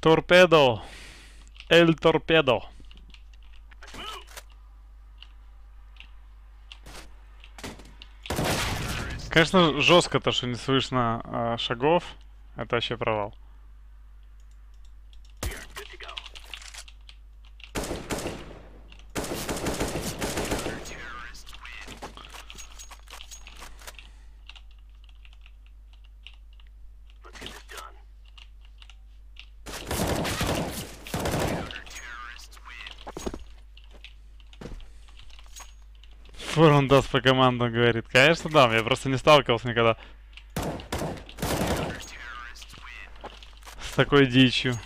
Торпедо. Эль торпедо. Конечно, жестко то, что не слышно шагов. Это вообще провал. Он даст по команду, говорит. Конечно, дам. Я просто не сталкивался никогда с такой дичью.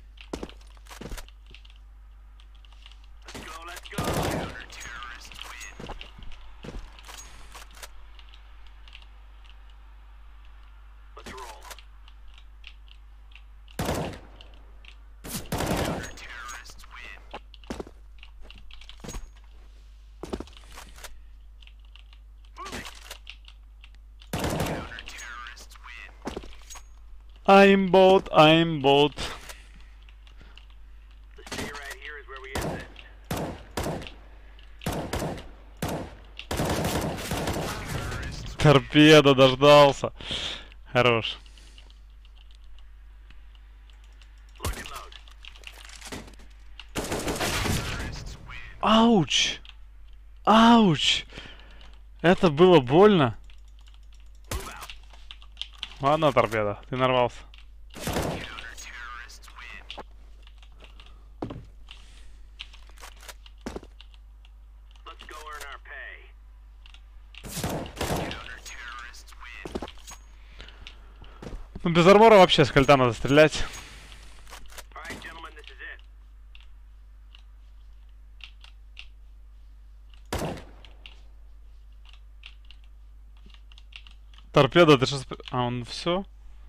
Aimbot, aimbot. Торпеда дождался. Хорош. Ауч! Ауч! Это было больно. Ладно, торпеда, ты нарвался. Ну, без армора вообще с кольта надо стрелять. Торпеда, ты что... А, он все?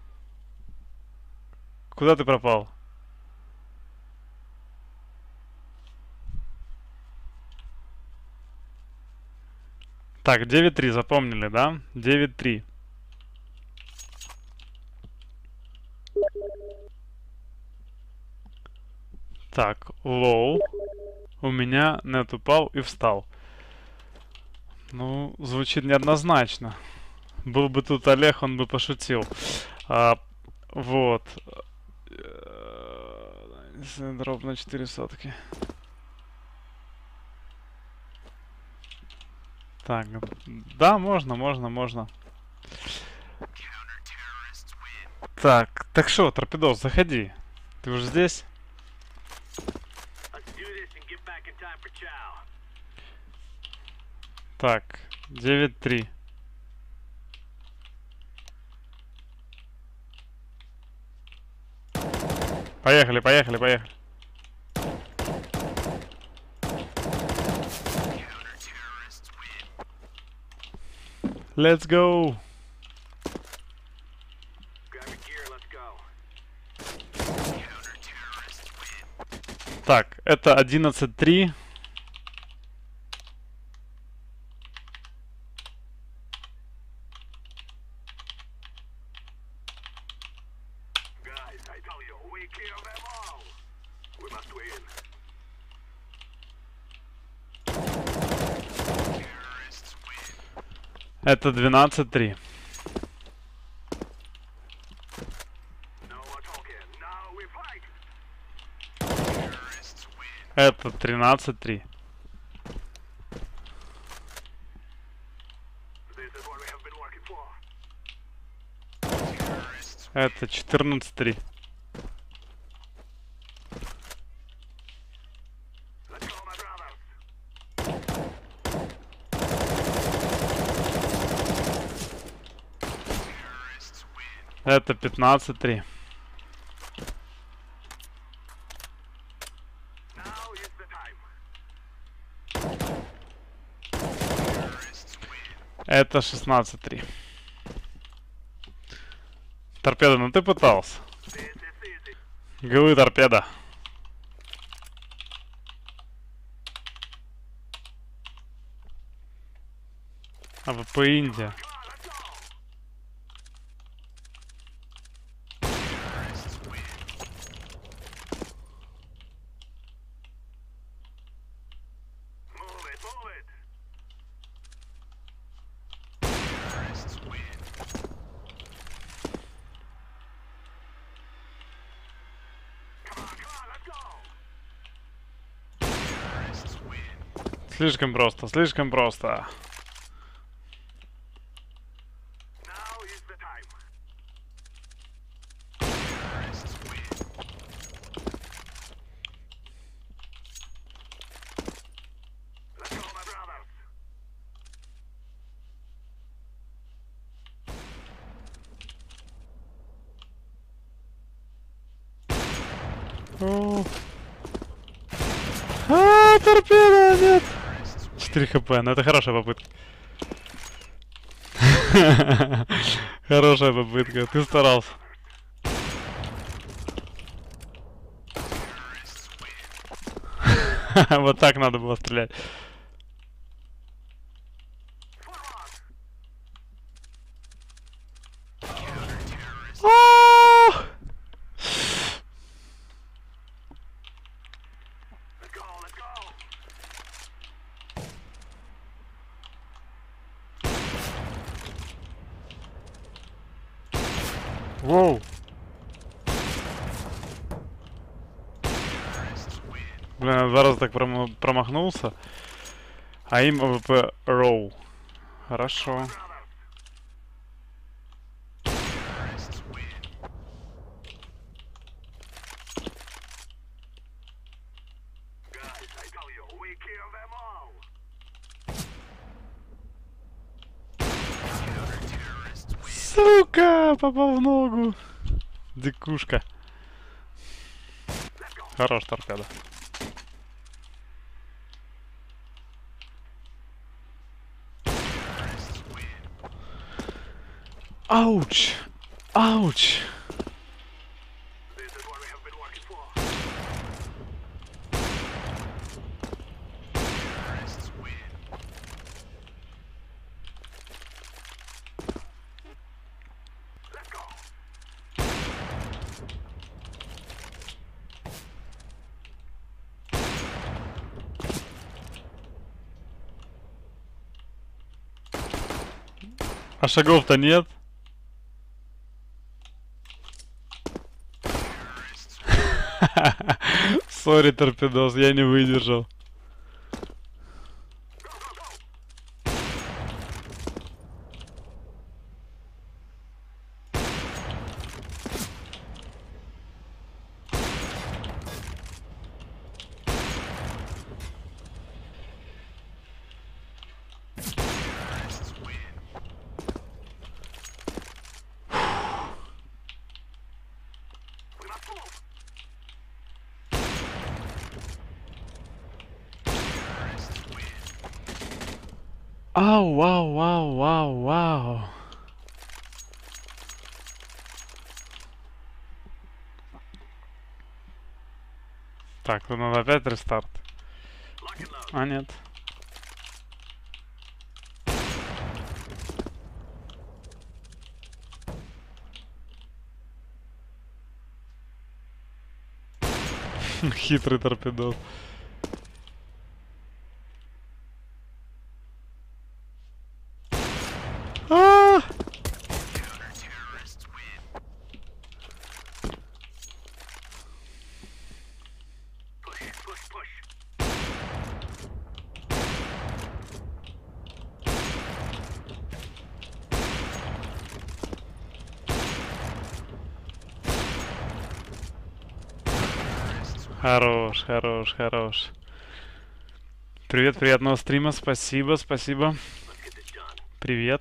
Куда ты пропал? Так, 9-3 запомнили, да? 9-3. Так, лоу. У меня нет упал и встал. Ну, звучит неоднозначно. Был бы тут Олег, он бы пошутил. Вот. Дроп на 4 сотки. Так, да, можно. Так что, Торпедос, заходи. Ты уже здесь? Так, 9-3. Поехали. Let's go. Так, это 11-3. Это 12-3. Это 13-3. Это 14-3. Это 15-3. Это 16-3. Торпеда, ну ты пытался. Голы, торпеда. АВП Индия. Слишком просто, слишком просто. О. Торпеда, нет! 4 хп, ну это хорошая попытка. Хорошая попытка, ты старался. Вот так надо было стрелять. Воу. Блин, я 2 раза так промахнулся. А им АВП роу. Хорошо. Сука, попал в ногу. Дикушка. Хорош торпеда. Ауч! Ауч! А шагов-то нет. Сори, торпедос, я не выдержал. Ау, вау, вау, вау, вау. Так, тут надо опять рестарт. А, нет. Хитрый торпедос. А! Хорош, хорош, хорош. Привет, приятного стрима, спасибо, спасибо. Привет.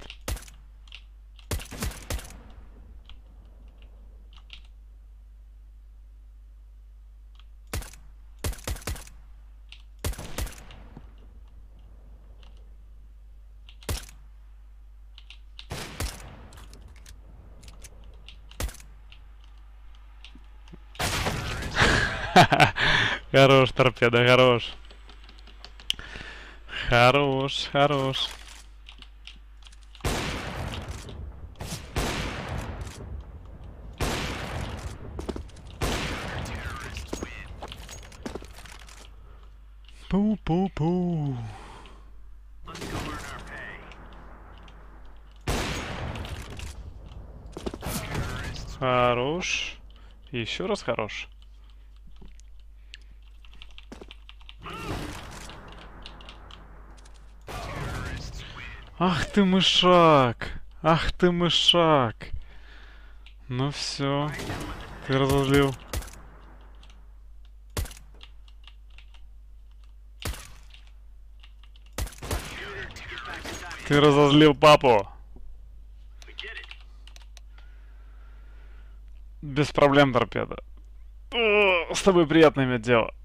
Хорош, торпеда, хорош. Хорош, хорош. Пу-пу-пу. Хорош. Еще раз хорош. Ах ты мышак! Ах ты мышак! Ну все, ты разозлил. Ты разозлил папу. Без проблем, торпеда. О, с тобой приятно иметь дело.